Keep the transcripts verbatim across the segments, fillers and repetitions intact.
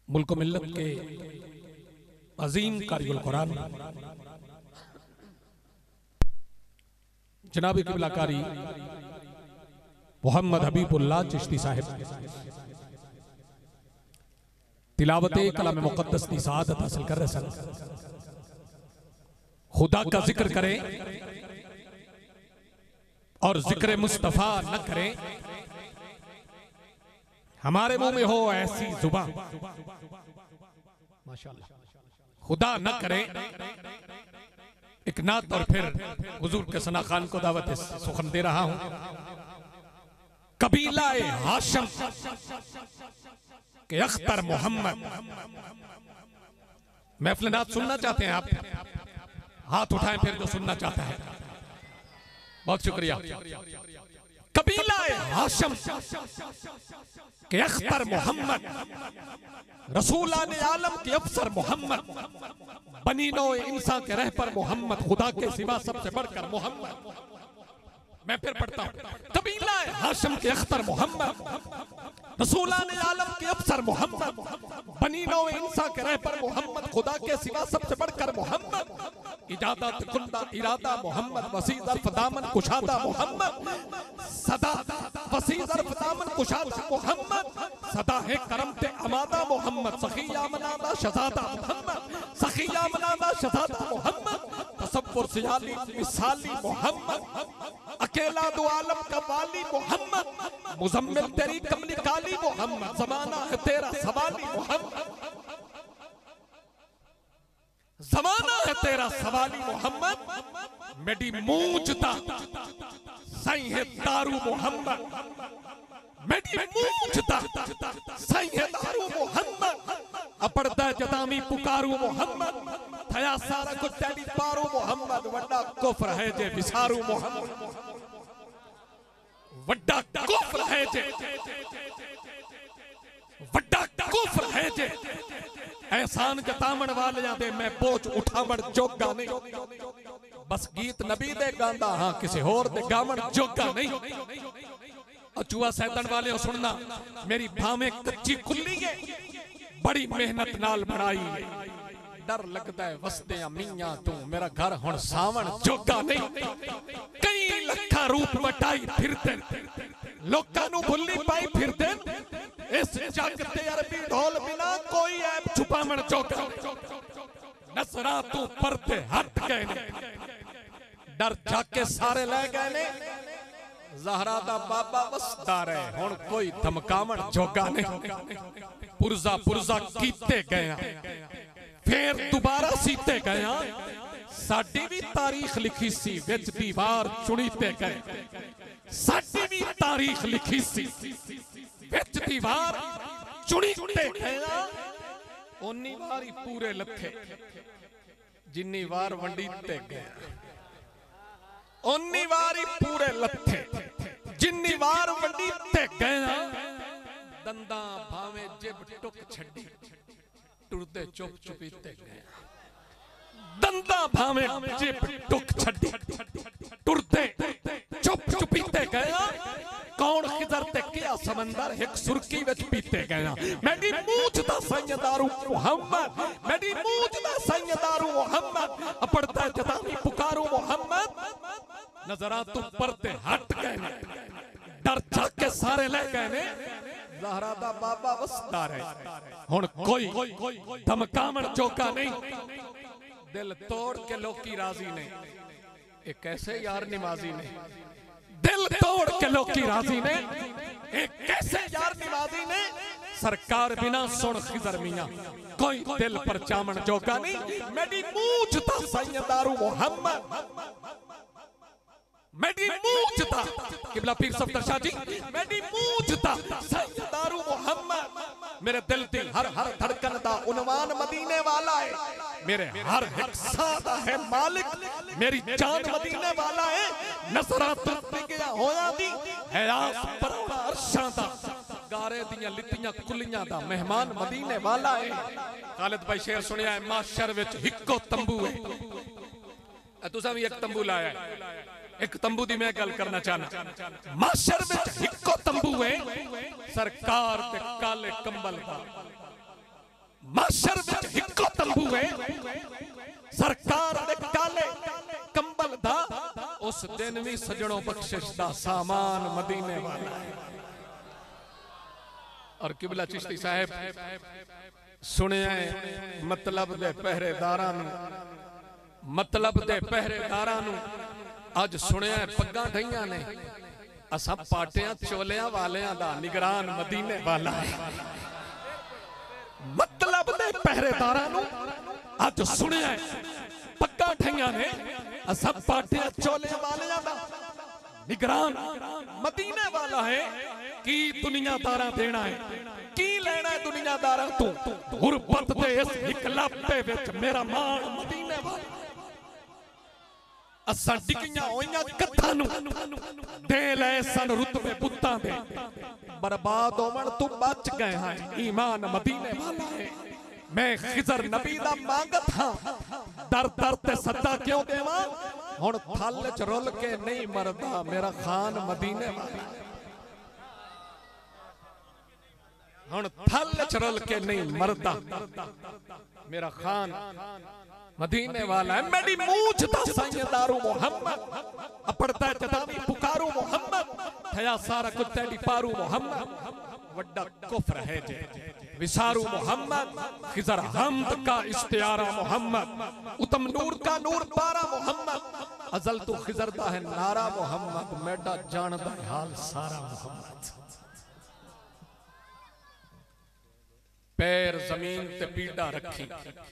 मुल्क मिल्लत के अजीम कारियुल कुरान जनाब क़िबला कारी मोहम्मद हबीबुल्लाह चिश्ती साहिब तिलावत कलाम मुक़द्दस की सआदत हासिल कर रहे सन। खुदा का जिक्र करें और जिक्र मुस्तफा न करें, हमारे मुंह में हो ऐसी जुबान, माशाअल्लाह, खुदा न करें एक नात और फिर हुजूर के सना खान को दावत सुखन दे रहा हूं। कबीला ए हाशम के अख्तर मोहम्मद, महफिल नात सुनना चाहते हैं आप? हाथ उठाएं फिर जो सुनना चाहता है। बहुत शुक्रिया। कबीला ए हाशम के अख्तर मोहम्मद, रसूलाने आलम के अफसर मोहम्मद, बनी नौ इंसान के रहबर मोहम्मद, खुदा के सिवा सबसे बढ़कर मोहम्मद। मैं फिर पढ़ता हूं। कबीला ए हाशम के अख्तर मोहम्मद, रसूलाने आलम के अफसर मोहम्मद, बनी नौ इंसान के रहबर मोहम्मद, खुदा के सिवा सबसे बढ़कर मोहम्मद। इजादत कुंदा इरादा मोहम्मद, वसी ज़र्फ़ दामन कुशादा मोहम्मद, सदा वसी ज़र्फ़ दामन कुशादा मोहम्मद, सदा है करम ते अमादा मोहम्मद, सखिया मनादा शहज़ादा मोहम्मद, सखिया मनादा शहज़ादा मोहम्मद, तसव्वुर सियाली मिसाली मोहम्मद, अकेला दो आलम का वाली मोहम्मद, मुज़म्मिल तेरी कमली काली मोहम्मद, ज़माना है तेरा सवाली मोहम्मद, ज़माना है तेरा सवाली मोहम्मद, मेरी मूंजता सही है दारू मोहम्मद, मेरी मूंजता सही है दारू मोहम्मद, अपड़दा जदामी पुकारू मोहम्मद, थया सारा कुछ तेरी पारू मोहम्मद, वड्डा कुफ्र है जे विसारू मोहम्मद, वड्डा कुफ्र है जे वड्डा कुफ्र है जे एहसान जतावण वालियां दे मैं बोझ उठावण जोगा नहीं। बस गीत नबी दे गांदा हां, किसी होर दे गावण जोगा नहीं। अचुआ सैदन वाले सुनना, मेरी भावें कच्ची कुल्ली है, बड़ी मेहनत नाल बनाई, डर लगता है वसदे मियां तू मेरा घर हुण सावण जोगा नहीं। कई लखा रूप वटाई फिरदे, लोकां नू भुल्ली पाई फिरदे, इस जग ते अरबी ढोल बिना कोई ऐप छुपावण जोगा। नसरा तू परदे हट गए ने, डर झाके सारे ले गए ने, ज़हरा दा बाबा वसदा रहे हुण कोई धमकावण जोगा नहीं। पुरजा पुरजा कीते गया फिर दोबारा सीते गया, साडी भी तारीख लिखी सी विच दीवार चुनीते गए, साडी भी तारीख लिखी सी विच दीवार चुनीते गया। उन्नी वारी पूरे लथे जिन्नी वार वंडीते गया, उन्नी वारी पूरे लथे जिन्नी वार वंडीते गया। दंदा भावे जिब टुक छड़ी, टुरदे चुप चुपीते गया, दंदा भावे जिब टुक छड़ी, टुरदे चुप चुपीते गया। कौन खिजर ते क्या समंदर एक सुर्की विच पीते गया। मेरी मूंछ दा सैयदारू मोहम्मद, मेरी मूंछ दा सैयदारू मोहम्मद, अपड़दा जदामी पुकारू मोहम्मद, नजरा तू परते हट गए ने, डर जाके सारे ले गए ने, ज़हरा दा बाबा वसदा रहे हुण कोई धमकावण जोगा नहीं। दिल तोड़ के लोकी राजी ने, एक कैसे यार निमाजी ने, दिल तोड़ के लोकी राजी ने, एक कैसे यार निमाजी ने। सरकार बिना सुन खिजर मियां कोई दिल पर चावण जोगा नहीं। मेरी मूंछ दा सैयदारू मोहम्मद, मेरी मूंछ दा क़िबला पीर सफदर शाह जी, मेरी मूंछ दा सैयदारू मोहम्मद, मेरे दिल दी हर हर धड़कन दा उन्वान मदीने वाला है, मेरे हर एक साह दा है मालिक, मेरी जान मदीने वाला है। नसरा तुरते गया होया दी हयास परवा अरशां दा, गारे दियां लितियां कुलियां दा मेहमान मदीने वाला है। खालिद भाई शेर सुनिया है, माशर विच हिक्को तंबू है। तुसां भी एक तंबू लाया है, एक तंबू दी मैं गल करना चाहना। माशर विच हिक्को तंबू है, सरकार ते काले कंबल दा, माशर विच हिक्को तंबू है सरकार दे काले कंबल दा उस दिन भी सजणों बख्शिश दा सामान मदीने वाला है। और किबला चिश्ती साहब सुनिया मतलब दे पहरेदारां नूं मतलब दे पहरेदारां नूं अज सुनिया पग्गां ढईयां ने असां पाटियां चोलियां वालियां दा निगरान मदीने वाला है। मतलब दे पहरेदारां नूं अज सुनिया पग्गां ढईयां ने असां पाटियां चोलियां वालियां दा निगरान मदीने वाला है। की दुनियादारा देना है की लेना है दुनियादारा तू गुरबत दे इस इकलापे विच मेरा मान मदीने वाला असां डिगियां होइयां कत्थां नूं दे ले सन रुतबे पुत्तां दे बर्बाद होवण तू बच गए हैं ईमान मदीने वाला है। मैं खिजर नबी दा मांगत हां दर दर ते सदा क्यों देवां हुण थल च रुल के नहीं मरदा मेरा खान मदीने वाला हुण थल च रुल के नहीं मरदा मेरा खान मदीने वाला है। मेरी मूछ दा सैयदारू मोहम्मद अपड़ता चदावी पुकारू मोहम्मद थया सारा कुछ तेरी पारू मोहम्मद वड्डा कुफ्र है जे विसारू मोहम्मद खिजर हमद का इश्तियारा मोहम्मद उत्तम नूर का नूर पारा मोहम्मद अजल तू खिजर दा है नारा मोहम्मद मेरा जानदा हाल सारा मोहम्मद। पैर जमीन ते पीड़ा रखी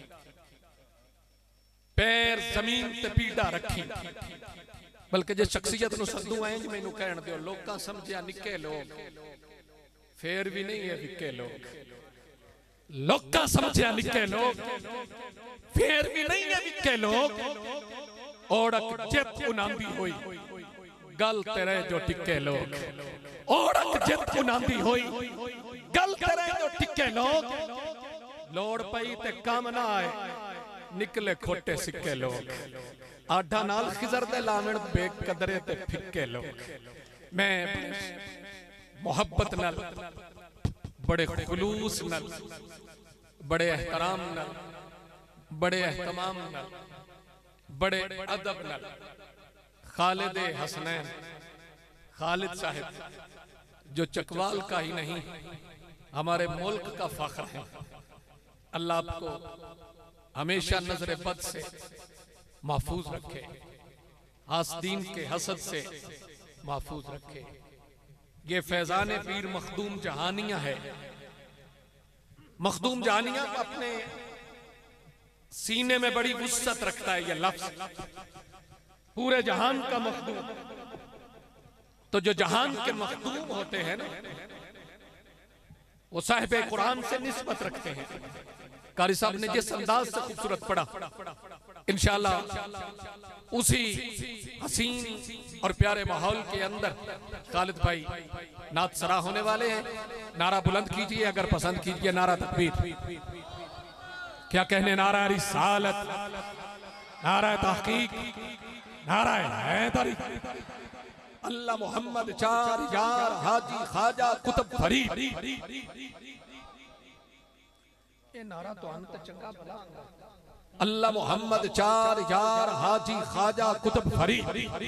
पैर जमीन ते पीड़ा रखी बल्कि जे शख्सियत नु सद्दू इंज मैनू कहण दियो लोकां समझिया निके लोग फिर भी नहीं है विके लोग लोकां समझिया निके लोग फिर भी नहीं है विके लोग ओड़क जित उनांदी होई गल तेरे जो टिके लोग ओड़क जित उनांदी होई गल तेरे जो टिके लोग लोड़ पई ते काम ना आए निकले खोटे सिक्के लोग आढ़ा नाल खिजर दे लावण बेकदरे ते फिक्के लोग। मैं मोहब्बत नाल बड़े खुलूस नाल बड़े एहतराम नाल बड़े एहतमाम नाल बड़े अदब नाल खालिद हसनैन खालिद साहिब जो चकवाल का ही नहीं हमारे मुल्क का फख्र है। अल्लाह आपको हमेशा नजर बद से महफूज रखे आस्तीन के हसद से महफूज रखे। ये फैजान पीर मखदूम जहानिया है। मखदूम जहानिया अपने सीने में बड़ी वुस्सत रखता है ये लफ्ज पूरे जहान का मखदूम। तो जो जहान के मखदूम होते हैं ना वो साहिब कुरान से निस्बत रखते हैं। कारी साहब ने जिस अंदाज से खूबसूरत पढ़ा इंशाअल्लाह उसी हसीन और प्यारे माहौल के अंदर खालिद भाई नात सरा होने वाले हैं। नारा बुलंद कीजिए अगर पसंद कीजिए नारा तकबीर क्या कहने नारा रिसालत नारा तहकीक नारा हैदरी अल्लाह मोहम्मद चार यार हाजी खाजा कुतुब फरीद। ये नारा तो अंत चंगा भला अल्लाह मोहम्मद चार यार हाजी खाजा कुतुब फरीद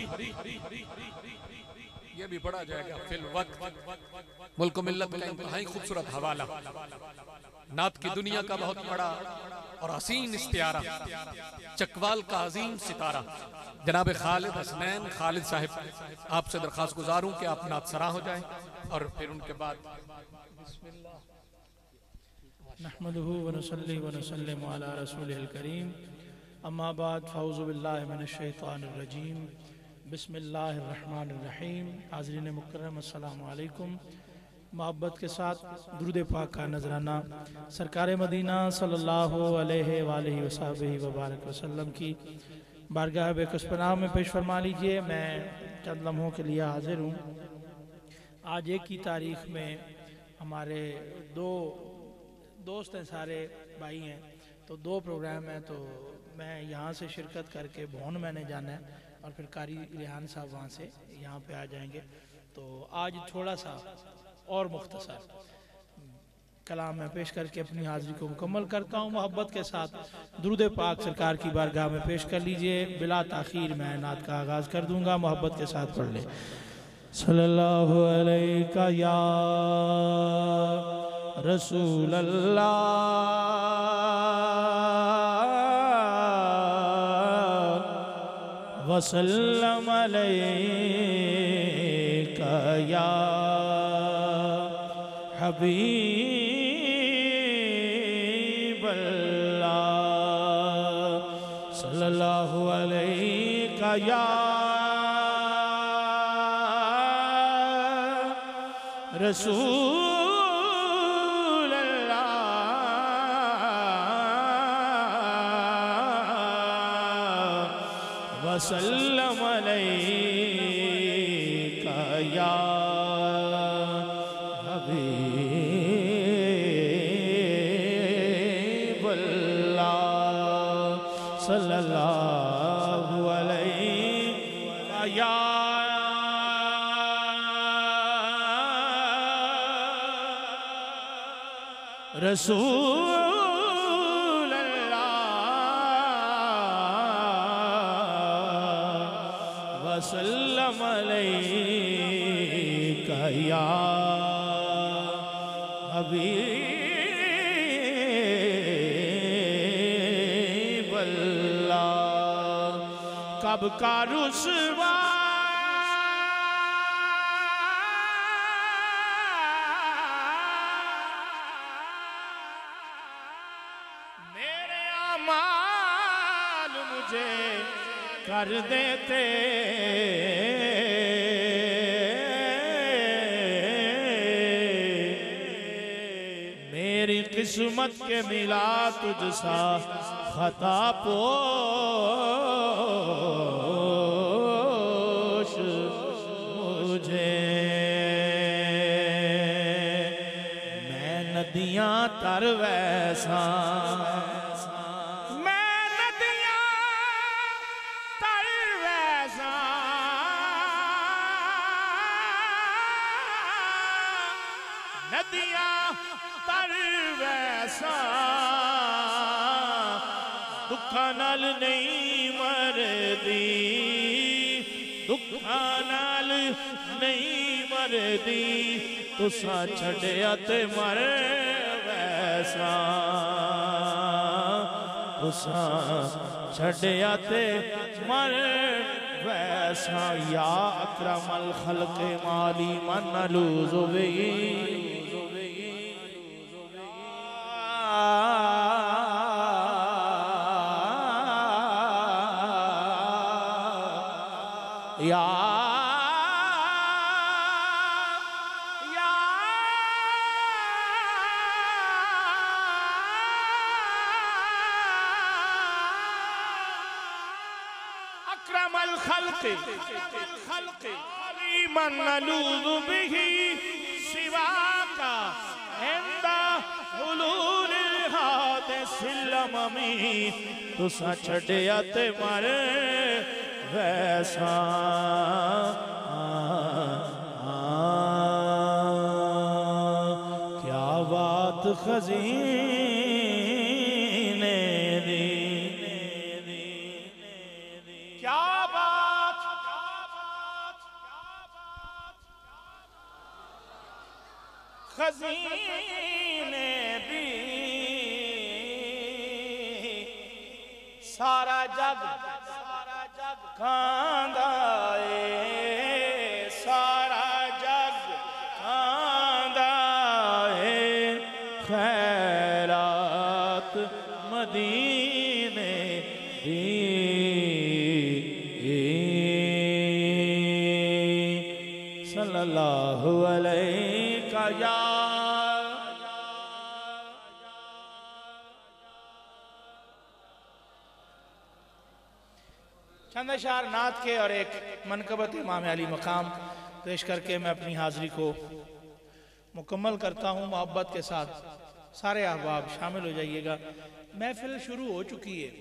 ये भी पढ़ा जाएगा फिल वक्त। मुल्क मिल्लत का इंतहाई खूबसूरत हवाला नात की दुनिया का बहुत बड़ा और हसीन इस्तियारा चकवाल का अजीम सितारा जनाब खालिद हसनैन खालिद साहिब आपसे दरखास्त गुजारूं कि आप नात सरा हो जाएं और फिर उनके बाद नहमदुहु व नसल्ली व नसल्लिमु अला रसूलिल करीम अम्मा बाद फ़ऊज़ु बिल्लाहि मिनश शैतानिर रजीम बिस्मिल्लाहिर रहमानिर रहीम। हाज़रीन मुकर्रम अस्सलामु अलैकुम। मोहब्बत के साथ दुरूद पाक का नजराना सरकार मदीना सल्लल्लाहु अलैहि वसल्लम वबारक वसल्लम की बारगाह बेकसपनाह में पेश फरमा लीजिए। मैं चंद लम्हों के लिए हाजिर हूँ। आज एक की तारीख में हमारे दो दोस्त हैं सारे भाई हैं तो दो प्रोग्राम हैं तो मैं यहाँ से शिरकत करके भौन मैंने जाना है और फिर कारी रेहान साहब वहाँ से यहाँ पे आ जाएंगे। तो आज थोड़ा सा और मुख्तसर कलाम में पेश करके अपनी हाजिरी को मुकम्मल करता हूँ। मोहब्बत के साथ दुरूद पाक सरकार की बारगाह में पेश कर लीजिए। बिला ताखीर मैं नात का आगाज़ कर दूंगा, मोहब्बत के साथ पढ़ ले। सल्लल्लाहु अलैका या रसूल अल्लाह वसल्लम अलैका या हबीब अल्लाह। सल्लल्लाहु अलैका या रसूल अल्लाह वसल्लम अलैका या हबीब अल्लाह। सल्लल्लाहु अलैका या रसूल अल्लाह वसल्लम अलैका या हबीब अल्लाह। कब का रुसवा कर देते, मेरी किस्मत के मिला तुझसा खता पोश मुझे। मैं नदियां तर वैसा दुखा नाल नहीं मरदी, दुखा नाल नहीं मरदी, तुसा छड़िया ते मर वैसा, तुसा छड़िया ते मर वैसा। या अकरमल खल्क़े माली मन लूज़ो बही, या या अकरमल खल्क़े मन नलूज़ु बिही सिवा का इंदा हुलूल हादिसिल ममी, तुसा छड़िया ते मर वैसा। क्या बात खज़ीने दी, क्या बात खज़ीने दी, सारा जग खांदा है, सारा जग खांदा है, खैरात मदीने दी। सल्लल्लाहु अलैका या चंद अशार नात के और एक मनकबत इमाम अली मकाम पेश करके मैं अपनी हाजिरी को मुकम्मल करता हूँ। मोहब्बत के साथ सारे अहबाब शामिल हो जाइएगा। महफिल शुरू हो चुकी है।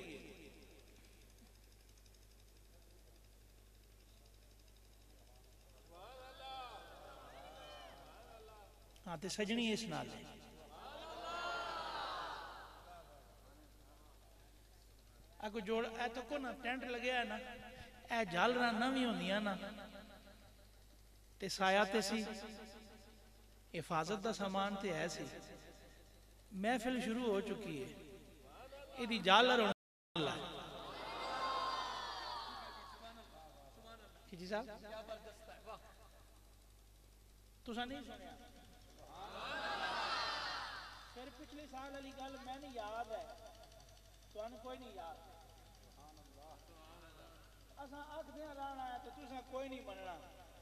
हाँ तो सजनी इस नाल अगो जोड़ ए तो को ना टेंट लगे है ना ए झालरा नवी होंदियां ना ते साया ते सी हिफाजत का सामान तो है सी महफिल शुरू हो चुकी है इहदी झालर जी साहब तुसा नहीं सुनिया फिर पिछले साल वाली गल मैंने याद है तुहानू कोई नहीं याद असा आखदे रहना है तो तुसा कोई नहीं मनना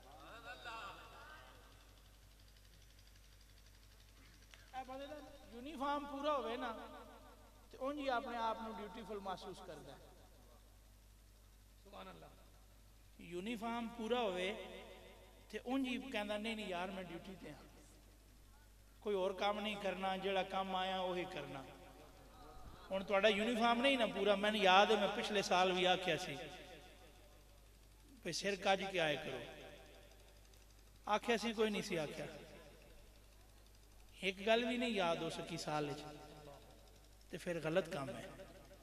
यूनीफॉर्म पूरा होवे ना तो उंज ही अपने आप को ड्यूटीफुल महसूस करता है सुभान अल्लाह यूनीफॉर्म पूरा होवे तो उंज ही कहता नहीं नहीं यार मैं ड्यूटी ते हाँ कोई और काम नहीं करना जेड़ा काम आया वही करना हुण तुहाडा यूनीफॉर्म नहीं ना पूरा मैंने याद है मैं पिछले साल भी आख्या सी भाई सिर कज के आए करो आख्या सी कोई नहीं सी आख्या एक गल भी नहीं याद हो सकी साल तो फिर गलत काम है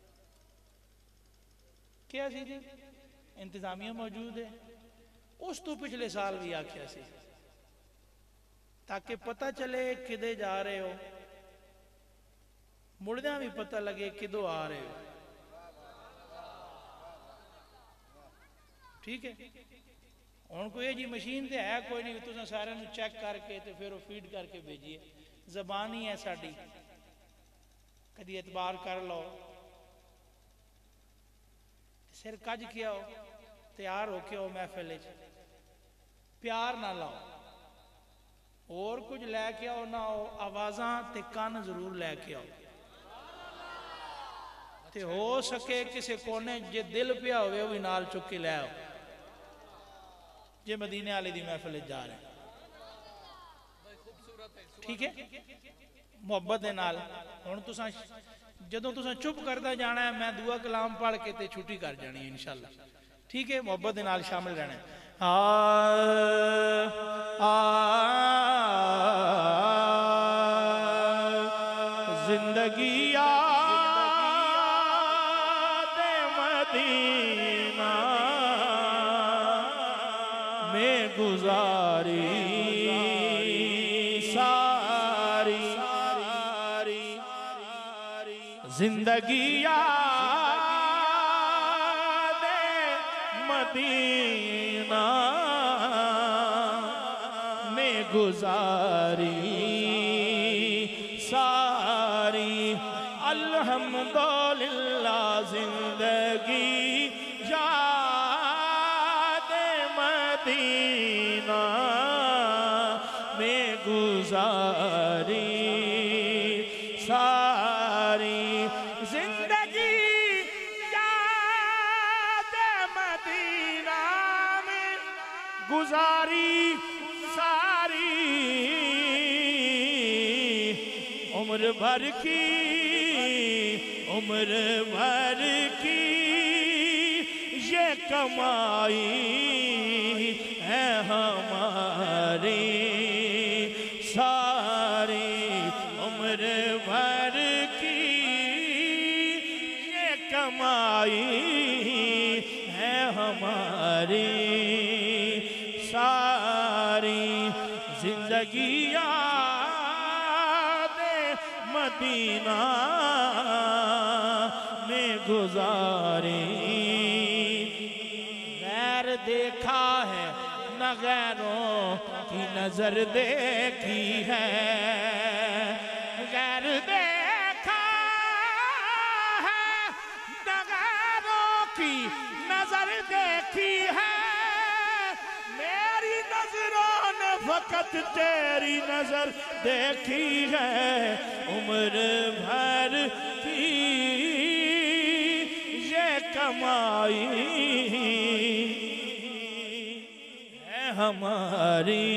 क्या सी जी इंतजामिया मौजूद है उस तो पिछले साल भी आख्या सी ताकि पता चले किदे जा रहे हो मुड़द्या भी पता लगे किदों आ रहे हो ठीक है हुण कोई जी मशीन तो है कोई नहीं तुम सारे चेक करके तो फिर वो फीड करके भेजिए जबान ही है साड़ी कदी एतबार कर लो सिर कज के आओ तैयार होके आओ महफिल प्यार ना लाओ और कुछ लैके आओ ना आओ आवाज़ां ते कान जरूर लैके आओ ते हो सके किसी कोने जे दिल पिया होवे वो भी नाल चुक के लै आओ जे मदीने वाले दी महफिल जा रहे ठीक है मुहब्बत दे नाल हुण तुसां जदों तुसां चुप करदा जाना है मैं दुआ कलाम पढ़ के ते छुट्टी कर जानी है इंशाअल्लाह ठीक है मुहब्बत दे नाल शामिल रहना है आ, आ, जिंदगी याद मदीना में गुजारी सारी जिंदगी याद मदीना में गुजारी सारी अल्हम्दुलिल्लाह जिंदगी याद मदीना में गुजारी सारी जिंदगी याद मदीना में गुजारी सारी उम्र भर की उम्र भर की ये कमाई है हमारी सारी उम्र भर की ये कमाई है हमारी सारी जिंदगी याद मदीना में गुजारी गैर देखा है न गैरों की नजर देखी है गैर देखा है न गैरों की नजर देखी है मेरी नजरों ने फकत तेरी नजर देखी है उम्र भर की ये कमाई है हमारी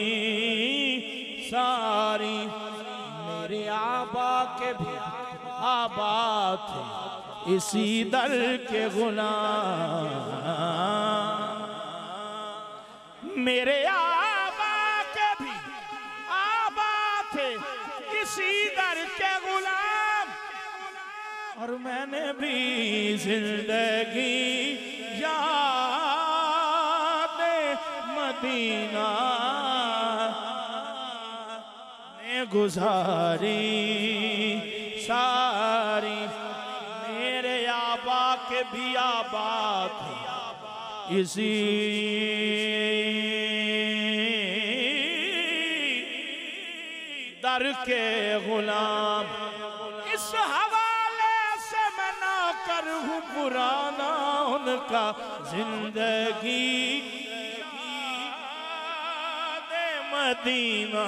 सारी मेरे आबा के भी आबा थे इसी दर के गुलाम मेरे आबा के भी आबा थे इसी दर के गुलाम और मैंने भी जिंदगी याद मदीना ने गुजारी सारी। मेरे आबा के भी आबा थे इसी दर के गुलाम। इस हवाले से मैं ना करूं पुराना उनका जिंदगी दे मदीना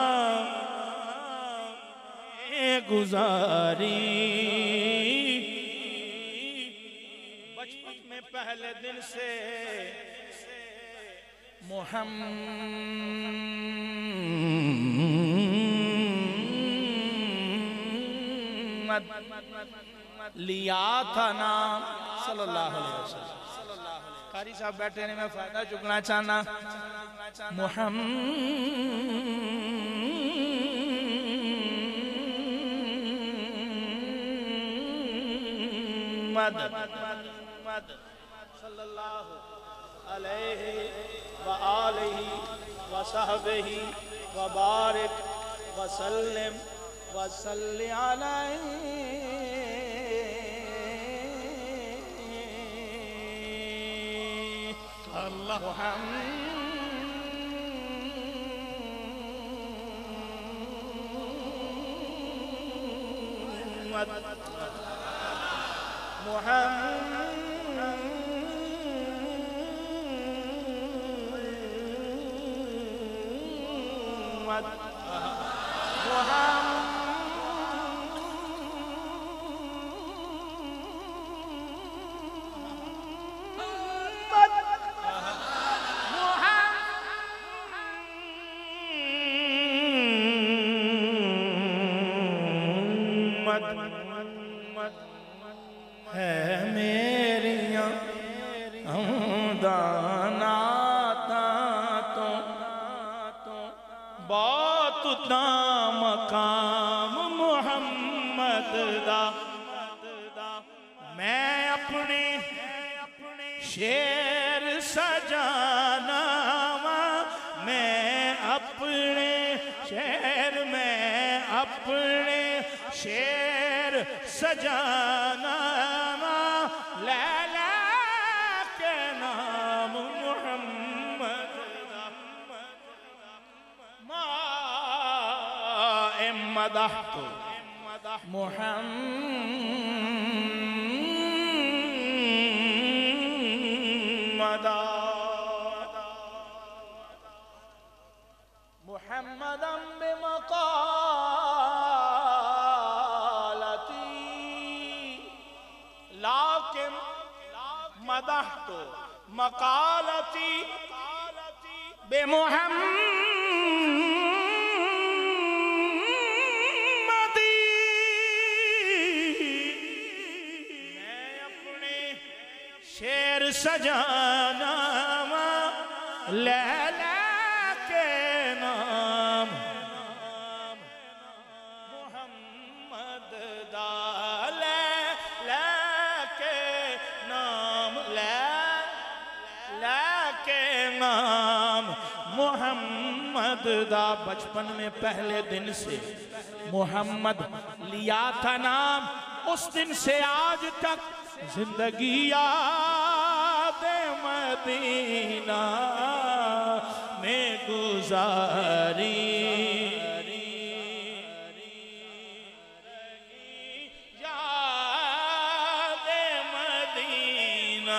गुजारी। बचपन में पहले दिन से मोहम्मद लिया था नाम सल्लल्लाहु अलैहि वसल्लम। कारी साहब बैठे ने, मैं फायदा चुकना चाहना। मुहम्मद सल्लल्लाहु अलैहि व आलिहि व सहबिहि व बारिक व सल्लिम व सल्लि अलैहि। अल्लाह मुहम्मद मुहम्मद है मेरिया दानाता तो बहुत दाम काम मुहम्मद दा। मैं अपने शेर सजाना, मैं अपने शेर में अपने शेर सजाना। लैला के नाम मुहम्मद माए मदह तो मुहम्मद मुहम्मदम बिमक़ालती लाकिन मदह तो मक़ालती बेमुहम्मदी। मैं अपने शेर सजाना लैला के नाम मुहम्मद दा। लैला के नाम लैला के नाम मुहम्मद दा। बचपन में पहले दिन से मोहम्मद लिया था नाम, उस दिन से आज तक जिंदगी याद मदीना में गुजारी। याद मदीना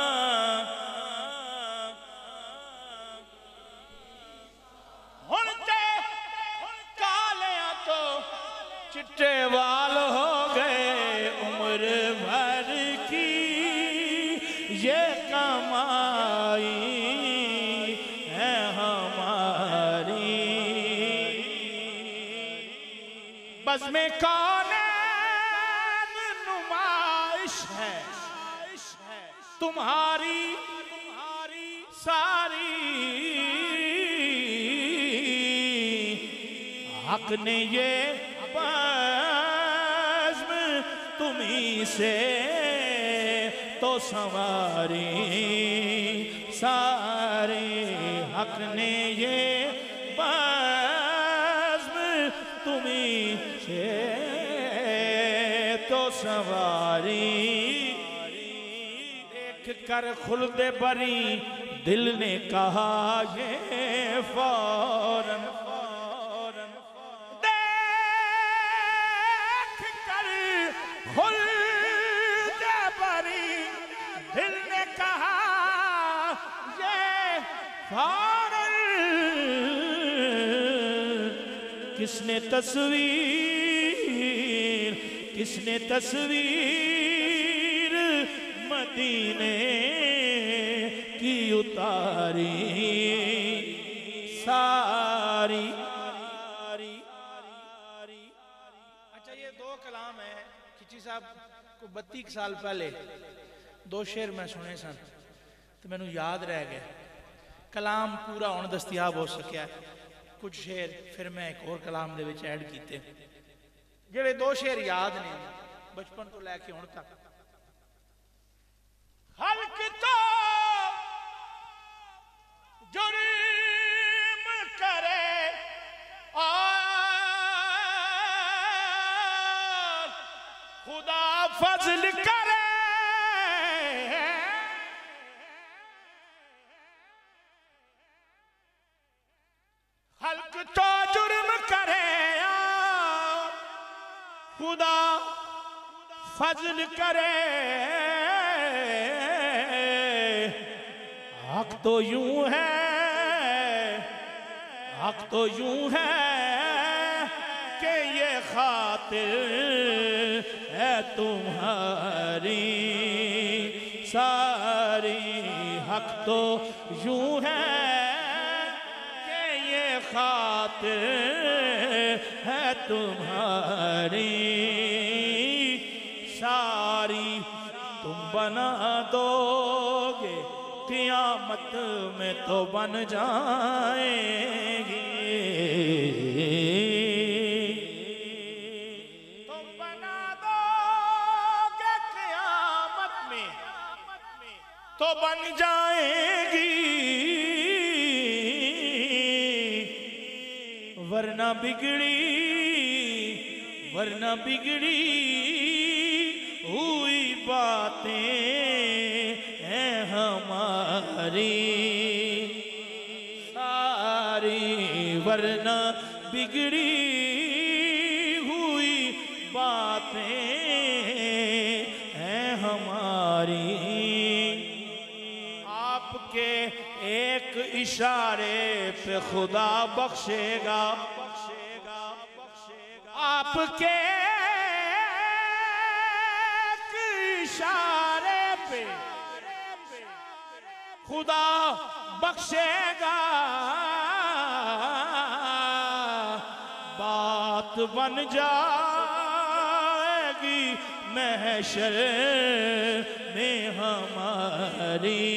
हुण ते कालियां तो चिट्टे वाल हो गए, उम्र भर की ये कमाई है हमारी। बस में कौनैन नुमाइश है तुम्हारी सारी। हक ने ये बज़्म तुम्ही से तो संवारी सारे हक ने ये बज़्म तुम्ही से तो संवारी। देख कर खुल्द बरी दिल ने कहा ये फौरन फौरन देख कर खुल्द बरी दिल ने कहा ये फौरन। किसने तस्वीर किसने तस्वीर मदीने की उतारी सारी। अच्छा ये दो कलाम है खिची साहब को बत्तीस साल पहले दो शेर मैं सुने सन तो मैनू याद रह गया। कलाम पूरा हुण दस्तियाब हो सकिया, कुछ शेर फिर मैं एक और कलाम दे विच ऐड कीते जेड़े दो शेर याद ने बचपन तो लैके हुण तक। हल्क तो जुर्म करे और खुदा फजल करे। हल्क तो जुर्म करे और खुदा फजल करे। हक तो यूं है हक तो यूं है कि ये खातिर है तुम्हारी सारी। हक तो यूं है कि ये खातिर है तुम्हारी सारी। तुम बना दोगे क़यामत में तो बन जाएगी। तुम बना दोगे क़यामत में तो बन जाएगी। वरना बिगड़ी वरना बिगड़ी हुई बातें हैं हमारी सारी। वरना बिगड़ी हुई बातें हैं हमारी। आपके एक इशारे पे खुदा बख्शेगा आपके एक इशारे पे खुदा बख्शेगा। बात बन जाएगी महशर में हमारी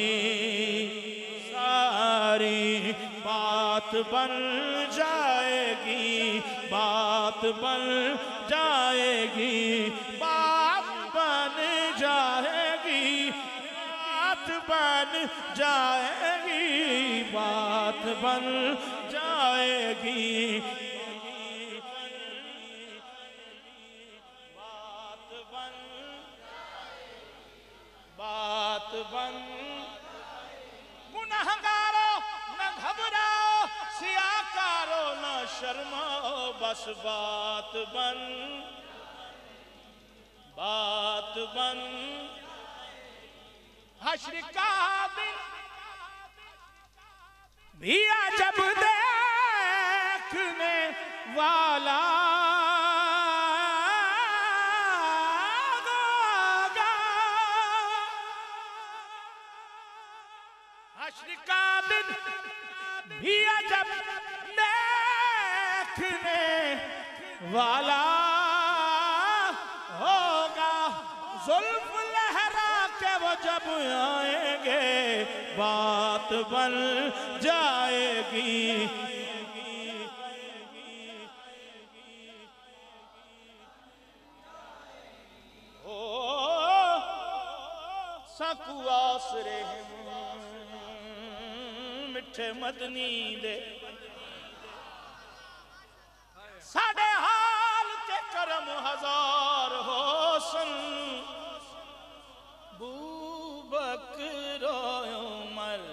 सारी। बात बन जाएगी बात बन जाएगी बात बन जाएगी बात बन जाएगी बात बन जाएगी बात बन बात बन। गुनहगारो न घबराओ सियाकारो न शर्माओ बस बात बन बात बन। हश्र का दिन भी जब देखने वाला होगा। हश्र का दिन भी जब देखने वाला होगा। जुल्फ लहरा के वो जब आएंगे बात बन जाएगी साकू आसरे मिठे मदनी दे साडे हाल ते करम हजार होसन बू बकर उमर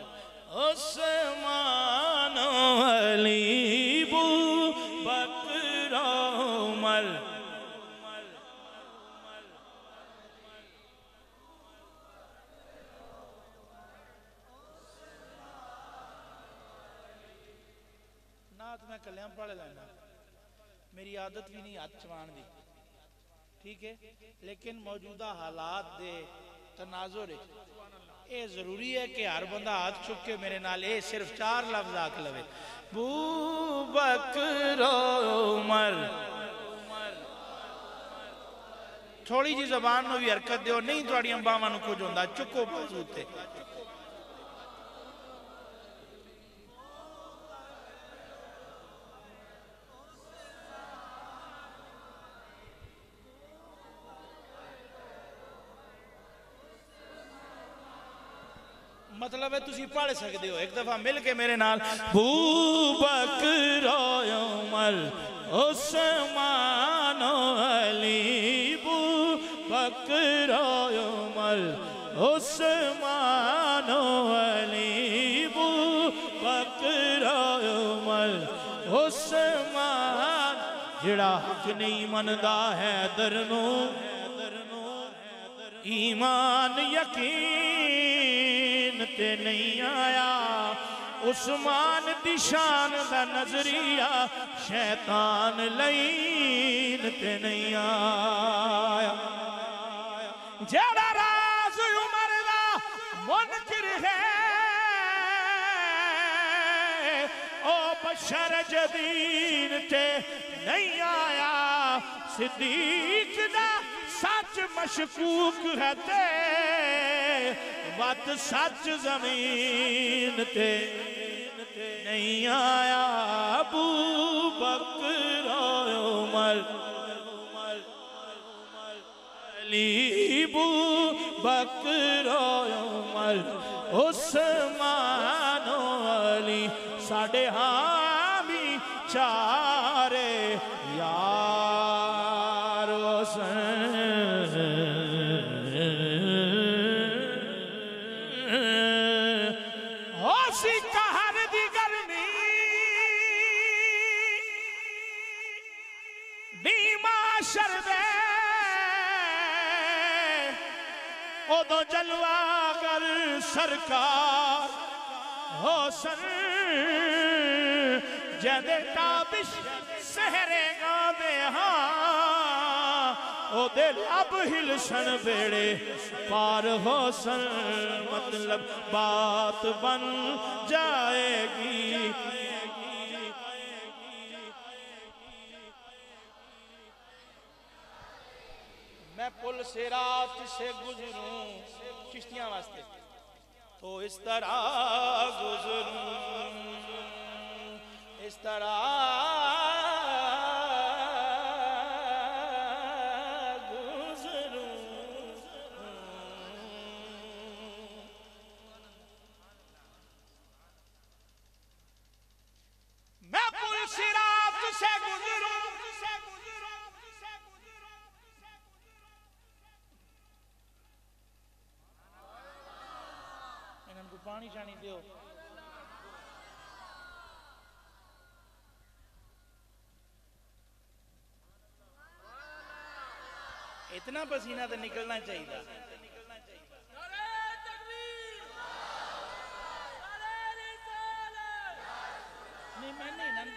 उस्मान अली बू बकर उमर नात मैं कल्याण पढ़ लेना मेरी आदत भी नहीं हाथ चवान दी ठीक है लेकिन मौजूदा हालात दे तनाजुर ये जरूरी है कि हर बंदा हाथ चुक के मेरे नाल ये सिर्फ चार लफ्ज आख लवे बू बकर उमर थोड़ी जी जबान में भी हरकत दो नहीं थोड़ी बावां नूं कुछ होंदा चुको बाजू ते मतलब है तुसी पढ़ सकते हो एक दफा मिल के मेरे नाल बू बकर उमर उस्मान अली बू बकर उमर उस्मान अली बू बकर उमर उस्मान जिहड़ा हक नहीं मनदा है दरनू ईमान यकीन ते नहीं आया उस्मान दी शान दा नजरिया शैतान लईन ते नहीं आया जेड़ा राज उमर दा मुनकिर है ओ बशर जदीद ते नहीं आया सिद्दीक दा सच मशकूक है ते वत सच जमीन ते नहीं आया अबू बकर उमर अली बू बकर उमर उस्मान अली साडे हामी चारे यार होसी कहर दी गर्मी नीमा शरदे उदो जलवागर सरकार होसन जदे ताबिश सहरे गांदे हाँ ओदे लब हिलसन बेड़े पार होसन मतलब बात बन जाएगी मैं पुल से रात से गुजरूं चिश्तियां वास्ते तो इस तरह गुजरूं इस तरह पानी शानी दो इतना पसीना तो निकलना चाहिए नहीं मैं नहीं ना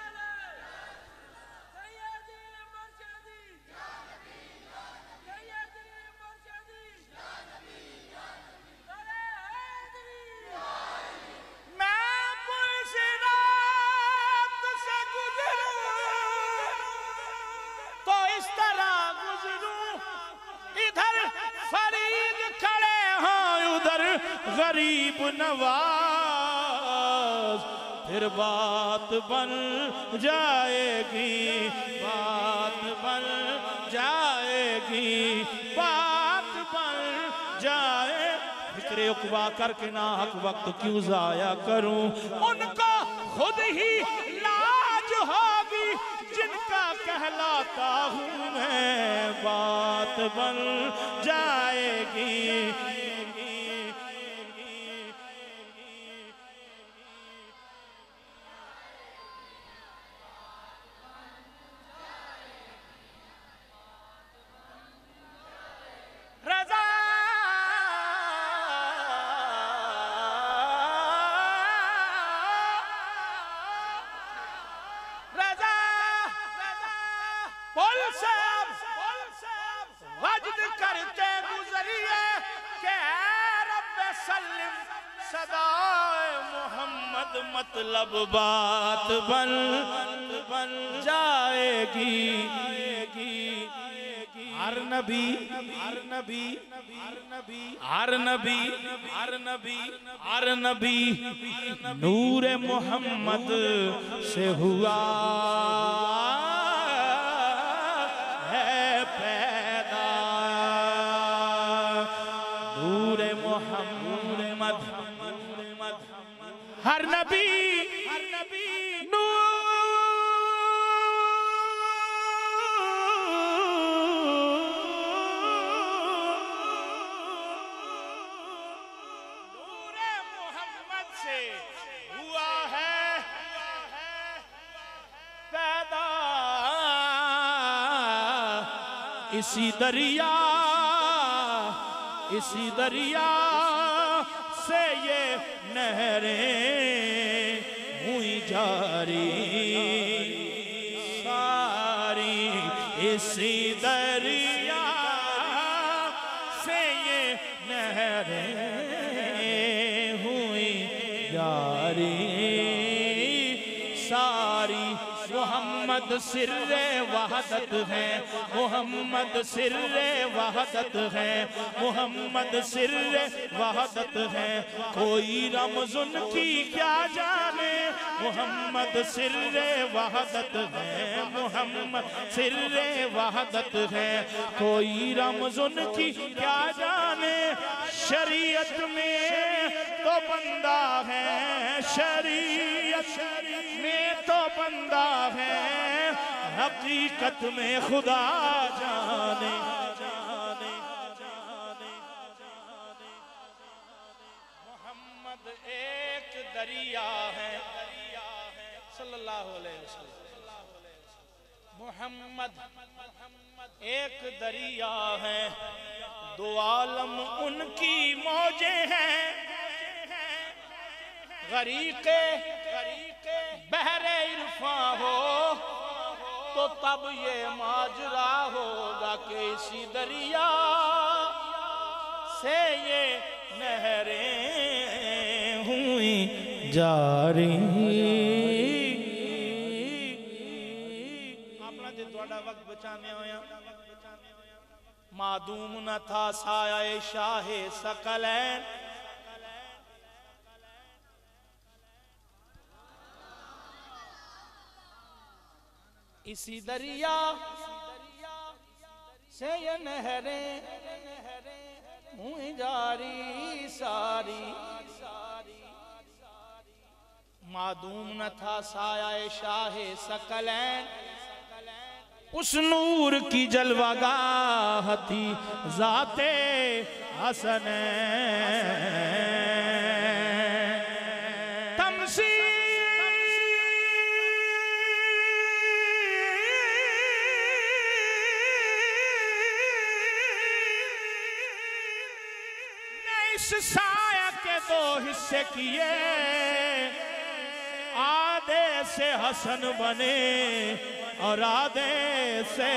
गरीब नवाज फिर बात बन जाएगी बात बन जाएगी बात बन जाएगी तेरे उकबा करके ना हक वक्त क्यों जाया करूं। उनको खुद ही लाज होगी जिनका कहलाता हूं मैं, बात बन जाएगी। मतलब बात बन बन जाएगी। हर नबी हर नबी हर नबी हर नबी हर नबी हर नबी नूर मोहम्मद से हुआ है पैदा। नूर मोहम्मद हर नबी हर नबी इसी दरिया इसी दरिया से ये नहरें हुई जारी सारी। इसी दरिया से ये नहरें हुई जारी सारी। मोहम्मद सिर्रे वहदत है, मोहम्मद सिर्रे वहदत है, मोहम्मद सिर्रे वहदत है। कोई रमज़ुन की क्या जाने, मोहम्मद सिर्रे वहदत है, मोहम्मद सिर्रे वहदत है। कोई रमज़ुन की क्या जाने, शरीयत में तो बंदा है, शरीयत में तो बंदा है, हकीकत में खुदा जाने जाने जाने जाने। मोहम्मद एक दरिया है सल्लल्लाहु अलैहि वसल्लम। मोहम्मद एक दरिया है, दो आलम उनकी मौजें हैं। गरीके बहरे इल्फा हो तो तब ये माजरा होगा कि इसी दरिया से ये नहरें हुई जारी। अपना जो थोड़ा वक्त बचाने होया मादूम न था साया शाहे सकलैन। इसी दरिया से ये नहरें हुई जारी सारी। मादूम न था साया शाहे सकलैन, उस नूर की जलवागाह थी ज़ाते हसनैन। तमसी साया के दो हिस्से किए, आधे से हसन बने और आधे से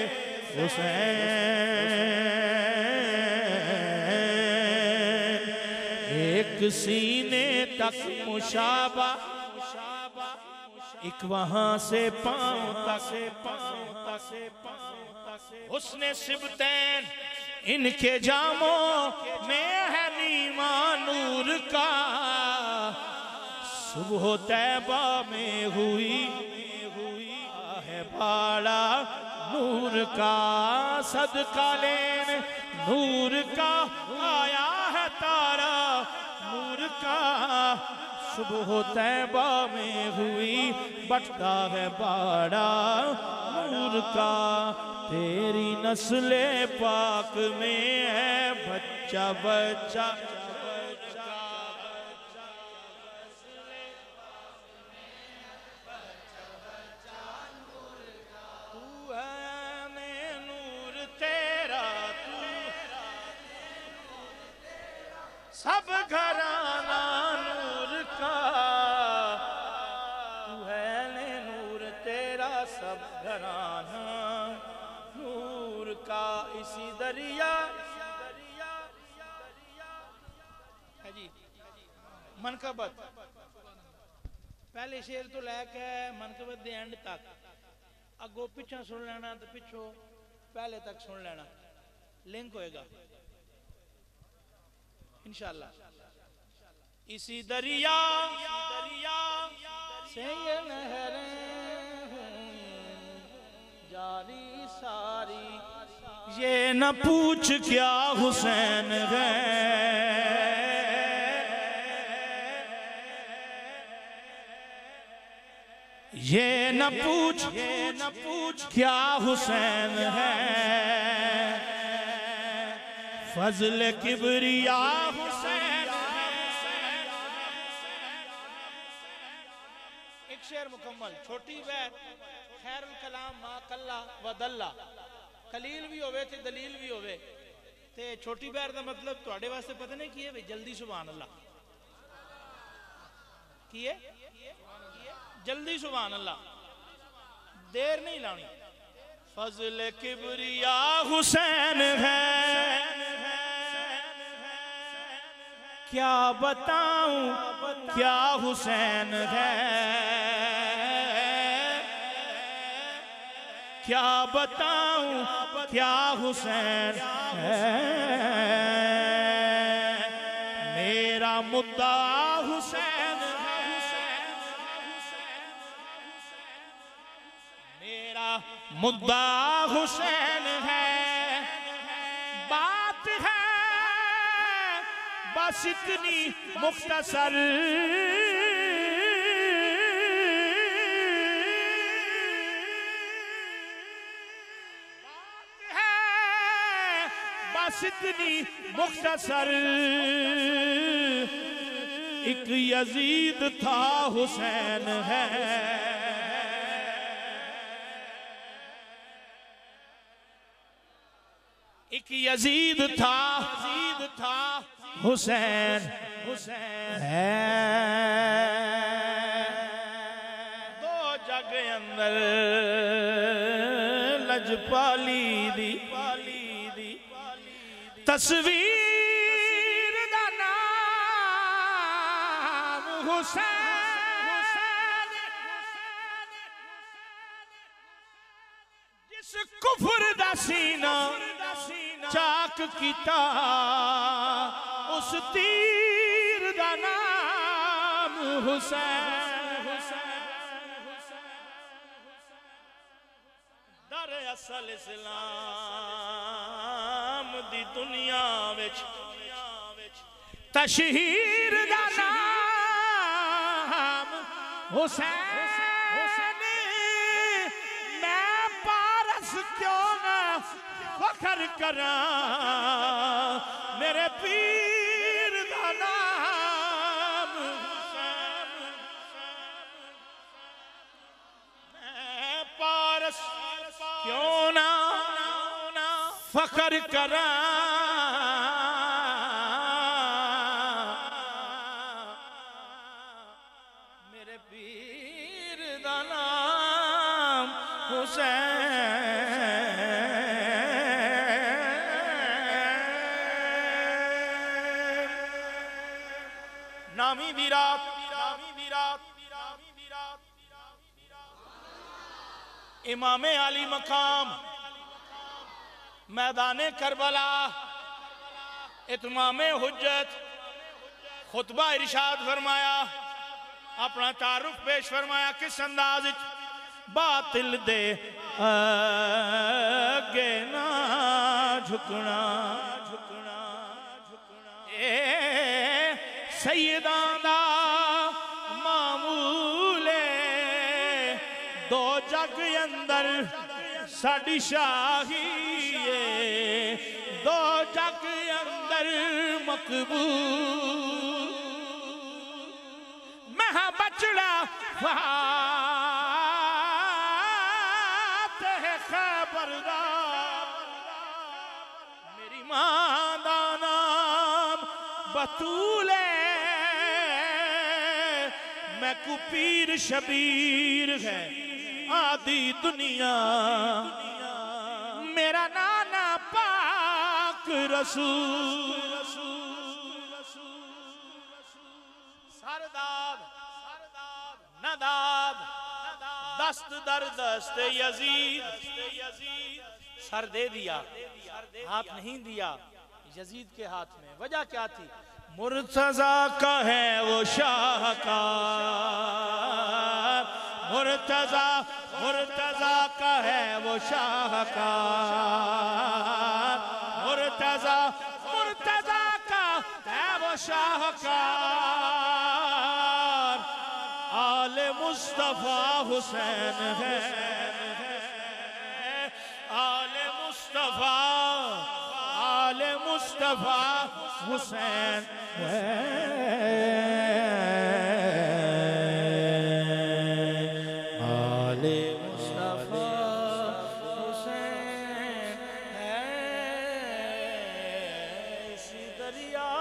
हुसैन। एक सीने तक मुशाबा, एक वहां से पांव तक से पांव तक से पांव तक से। हुस्ने सिबतैन इनके जामों में है नीमा नूर का, सुबह तैबा में हुई है बाड़ा नूर का। सदका लेन नूर का आया है तारा नूर का, सुबह तैबा में हुई बटता है बाड़ा नूर का, तेरी नस्ले पाक में है बच्चा बच्चा सब घराना नूर का, तू है ने नूर तेरा सब घराना नूर का। इसी दरिया है जी मनकबत, पहले शेर तो लैके मनकबत दे एंड तक, अगो पिछा सुन लेना तो पिछो पहले तक सुन लेना, लिंक होएगा इंशाअल्लाह। इसी दरिया से ये नहरें जारी सारी, ये न पूछ क्या हुसैन है, ये न पूछ ये न पूछ क्या हुसैन है, फजल किबरिया हुसैन। एक शेर मुकम्मल, छोटी बैत खैरुल कलाम मा कल्ला व दल्ला, कलील भी होवे ते दलील भी होवे, ते छोटी बैत का मतलब तुहाडे वास्ते पता नहीं की है भाई, जल्दी सुभान अल्लाह की है, जल्दी सुभान अल्लाह, देर नहीं लानी। फजल किबरिया हुसैन है, क्या बताऊं क्या हुसैन है, क्या बताऊं क्या हुसैन है, मेरा मुद्दा हुसैन है, मेरा मुद्दा हुसैन है, बात है बस इतनी मुख्तसर, बात है बस इतनी मुख्तसर, एक यजीद था हुसैन है, एक यजीद था यजीद था हुसैन हुसैन है, दो जग अंदर लजपाली दी तस्वीर दा नाम हुसैन, जिस कुफर दा सीना चाक कीता, उस तीर दा नाम हुसैन, दर असल इस्लाम दी दुनिया विच तशहीर दा नाम हुसैन, मैं पारस क्यों ना फखर करा, मेरे पीर दा नाम हुसैन, मैं पारस क्यों ना फखर करा, मेरे पीर दा नाम हुसैन। नामी विराट इमामे आली मकाम मैदाने करबला इतमामे हुज्जत खुतबा इरशाद फरमाया, अपना तारुफ पेश फरमाया किस अंदाज बातिल दे आगे ना झुकना झुकना झुकना, ए सैयदां दा मामूले दो जग अंदर साडी शाही है, दो जग अंदर मकबूल मैं हाँ बचड़ा फातेह खबरदार मेरी मां दा नाम बतूल है मैं को पीर शबीर है आदि दुनिया मेरा नाना पाक रसूल सरदाद नदाद दस्त दर दस्त यजीद सर दे दिया हाथ नहीं दिया यजीद के हाथ में वजह क्या थी मुर्तजा का है वो शाहकार मुर्तजा मुर्तजा का है वो शाहकार मुर्तजा मुर्तजा का है वो शाहकार आले मुस्तफा हुसैन है आले मुस्तफा आले मुस्तफा हुसैन है आले मुस्तफा हुसैन है इसी दरिया